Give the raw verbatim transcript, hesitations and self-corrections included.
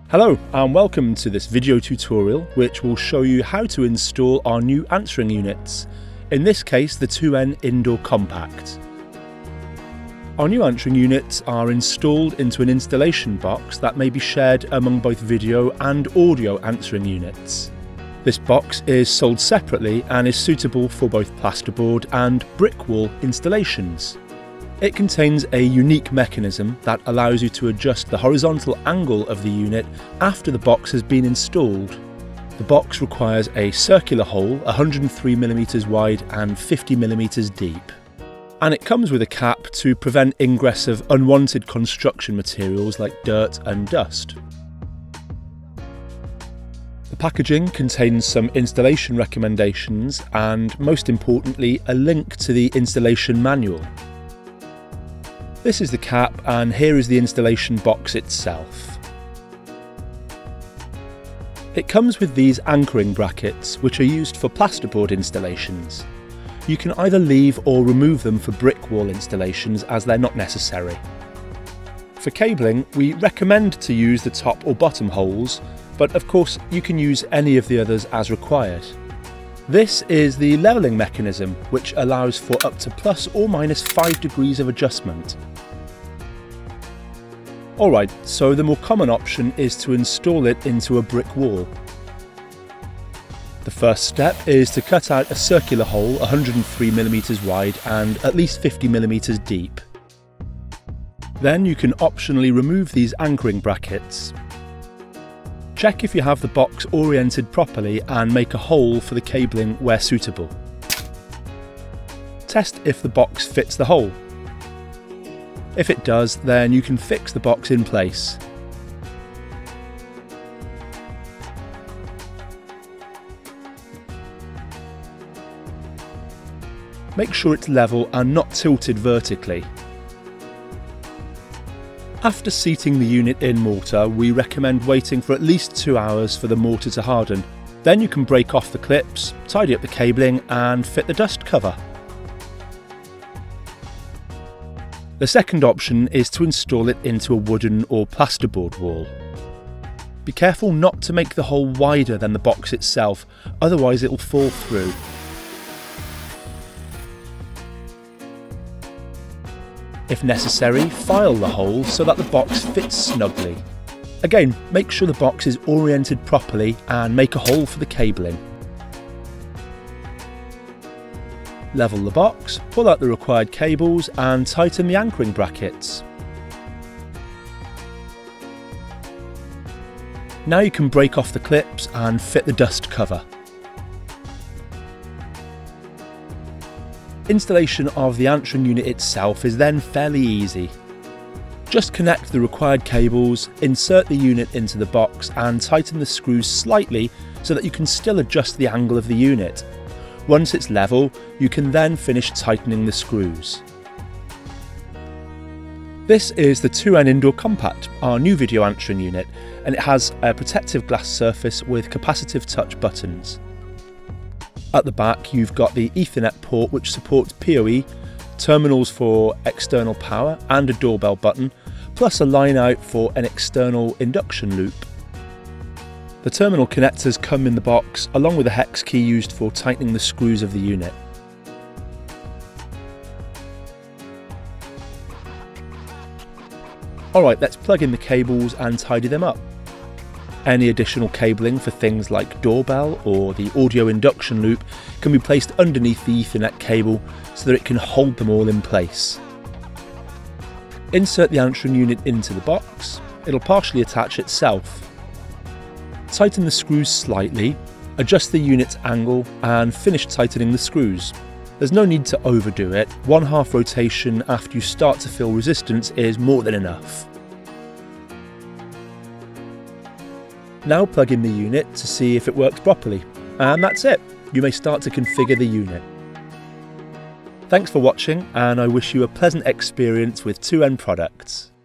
Hello and welcome to this video tutorial which will show you how to install our new answering units, in this case the two N Indoor Compact. Our new answering units are installed into an installation box that may be shared among both video and audio answering units. This box is sold separately and is suitable for both plasterboard and brick wall installations. It contains a unique mechanism that allows you to adjust the horizontal angle of the unit after the box has been installed. The box requires a circular hole one hundred three millimeters wide and fifty millimeters deep. And it comes with a cap to prevent ingress of unwanted construction materials like dirt and dust. The packaging contains some installation recommendations and, most importantly, a link to the installation manual. This is the cap, and here is the installation box itself. It comes with these anchoring brackets, which are used for plasterboard installations. You can either leave or remove them for brick wall installations as they're not necessary. For cabling, we recommend to use the top or bottom holes, but of course you can use any of the others as required. This is the levelling mechanism, which allows for up to plus or minus five degrees of adjustment. Alright, so the more common option is to install it into a brick wall. The first step is to cut out a circular hole one hundred three millimeters wide and at least fifty millimeters deep. Then you can optionally remove these anchoring brackets. Check if you have the box oriented properly and make a hole for the cabling where suitable. Test if the box fits the hole. If it does, then you can fix the box in place. Make sure it's level and not tilted vertically. After seating the unit in mortar, we recommend waiting for at least two hours for the mortar to harden. Then you can break off the clips, tidy up the cabling and fit the dust cover. The second option is to install it into a wooden or plasterboard wall. Be careful not to make the hole wider than the box itself, otherwise it will fall through. If necessary, file the hole so that the box fits snugly. Again, make sure the box is oriented properly and make a hole for the cabling. Level the box, pull out the required cables and tighten the anchoring brackets. Now you can break off the clips and fit the dust cover. Installation of the answering unit itself is then fairly easy. Just connect the required cables, insert the unit into the box and tighten the screws slightly so that you can still adjust the angle of the unit. Once it's level, you can then finish tightening the screws. This is the two N Indoor Compact, our new video answering unit, and it has a protective glass surface with capacitive touch buttons. At the back you've got the Ethernet port which supports P O E, terminals for external power and a doorbell button, plus a line out for an external induction loop. The terminal connectors come in the box along with a hex key used for tightening the screws of the unit. Alright, let's plug in the cables and tidy them up. Any additional cabling for things like doorbell or the audio induction loop can be placed underneath the Ethernet cable so that it can hold them all in place. Insert the answering unit into the box. It'll partially attach itself. Tighten the screws slightly, adjust the unit's angle and finish tightening the screws. There's no need to overdo it. One half rotation after you start to feel resistance is more than enough. Now plug in the unit to see if it works properly, and that's it. You may start to configure the unit. Thanks for watching, and I wish you a pleasant experience with two N products.